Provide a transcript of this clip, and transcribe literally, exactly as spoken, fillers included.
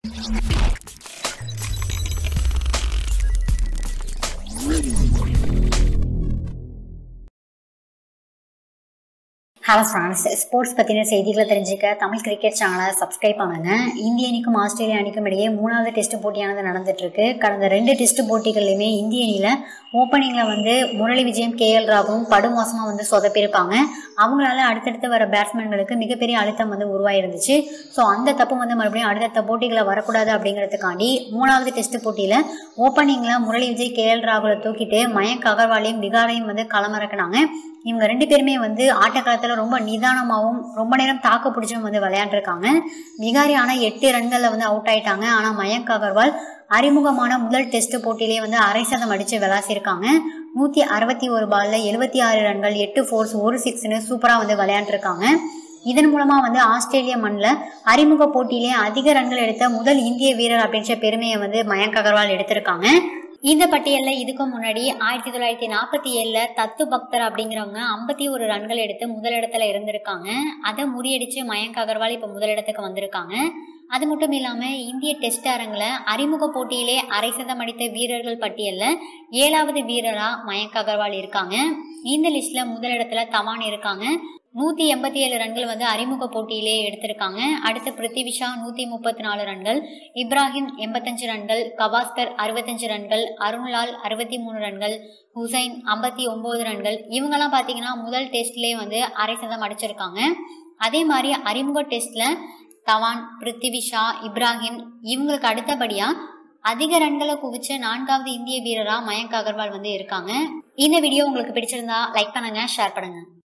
Hello friends, sports பற்றின செய்திகளை தெரிஞ்சுக்க தமிழ் கிரிக்கெட் சேனலை சப்ஸ்கிரைப் பண்ணுங்க. இந்திய அணிக்கும் ஆஸ்திரேலியா அணிக்கும் இடையே மூணாவது டெஸ்ட் போட்டியானது நடந்துட்டு இருக்கு. கடந்த ரெண்டு டெஸ்ட் போட்டிகள்லையுமே இந்திய அணியில் ஓப்பனிங்கில் வந்து முரளி விஜயம், கே எல் ராகுலும் படுமோசமாக வந்து சொதப்பியிருப்பாங்க. அவங்களால அடுத்தடுத்து வர பேட்ஸ்மேன்களுக்கு மிகப்பெரிய அழுத்தம் வந்து உருவாயிருந்துச்சு. ஸோ அந்த தப்பு வந்து மறுபடியும் அடுத்தடுத்த போட்டிகளை வரக்கூடாது அப்படிங்கிறதுக்காண்டி மூணாவது டெஸ்ட் போட்டியில் ஓப்பனிங்கில் முரளி விஜய், கே எல் ராகுலை தூக்கிட்டு மயங்க் அகர்வாலையும் விகாரையும் வந்து களமிறக்குனாங்க. இவங்க ரெண்டு பேருமே வந்து ஆட்டக்காலத்துல ரொம்ப நிதானமாகவும் ரொம்ப நேரம் தாக்கு பிடிச்சும் வந்து விளையாண்டுருக்காங்க. விகாரி ஆனா எட்டு ரன்கள்ல வந்து அவுட் ஆயிட்டாங்க. ஆனா மயங்க் அகர்வால் அறிமுகமான முதல் டெஸ்ட் போட்டியிலேயே வந்து அரை சதம் அடிச்சு விளாசிருக்காங்க. நூத்தி அறுபத்தி ஒரு பால்ல எழுபத்தி ஆறு ரன்கள், எட்டு ஃபோர்ஸ், ஒரு சிக்ஸ்னு சூப்பரா வந்து விளையாண்டுருக்காங்க. இதன் மூலமா வந்து ஆஸ்திரேலிய மண்ணில் அறிமுக போட்டியிலே அதிக ரன்கள் எடுத்த முதல் இந்திய வீரர் அப்படின்ற பெருமையை வந்து மயங்க் அகர்வால் எடுத்திருக்காங்க. இந்த பட்டியலில் இதுக்கு முன்னாடி ஆயிரத்தி தொள்ளாயிரத்தி நாற்பத்தி ஏழுல தத்து பக்தர் அப்படிங்கிறவங்க ஐம்பத்தி ஒரு ரன்கள் எடுத்து முதலிடத்துல இருந்திருக்காங்க. அதை முறியடிச்சு மயங்க் அகர்வால் இப்போ முதலிடத்துக்கு வந்திருக்காங்க. அது மட்டும் இல்லாம இந்திய டெஸ்ட் அரங்கில் அறிமுக போட்டியிலே அரை சதம் அடித்த வீரர்கள் பட்டியலில் ஏழாவது வீரரா மயங்க் அகர்வால் இருக்காங்க. இந்த லிஸ்ட்ல முதலிடத்துல தவான் இருக்காங்க. நூத்தி எண்பத்தி ஏழு ரன்கள் வந்து அறிமுக போட்டியிலே எடுத்திருக்காங்க. அடுத்து பிருத்திவி ஷா நூத்தி முப்பத்தி நாலு ரன்கள், இப்ராஹிம் எண்பத்தஞ்சு ரன்கள், கவாஸ்கர் அறுபத்தஞ்சு ரன்கள், அருண்லால் அறுபத்தி மூணு ரன்கள், ஹுசைன் ஐம்பத்தி ஒன்பது ரன்கள். இவங்கெல்லாம் பாத்தீங்கன்னா முதல் டெஸ்ட்லேயே வந்து அரை சதம் அடிச்சிருக்காங்க. அதே மாதிரி அறிமுக டெஸ்ட்ல தவான், பிருத்திவி ஷா, இப்ராஹிம் இவங்களுக்கு அடுத்தபடியா அதிக ரன்களை குவிச்ச நான்காவது இந்திய வீரரா மயங்க் அகர்வால் வந்து இருக்காங்க. இந்த வீடியோ உங்களுக்கு பிடிச்சிருந்தா லைக் பண்ணுங்க, ஷேர் பண்ணுங்க.